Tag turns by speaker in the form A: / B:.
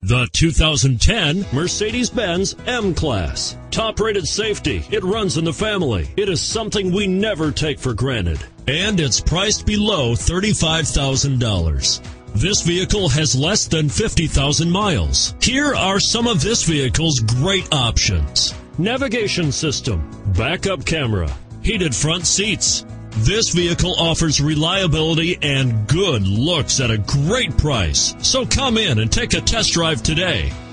A: The 2010 Mercedes-Benz M-Class. Top-rated safety. It runs in the family. It is something we never take for granted. And it's priced below $35,000. This vehicle has less than 50,000 miles. Here are some of this vehicle's great options: navigation system, backup camera, heated front seats. This vehicle offers reliability and good looks at a great price. So come in and take a test drive today.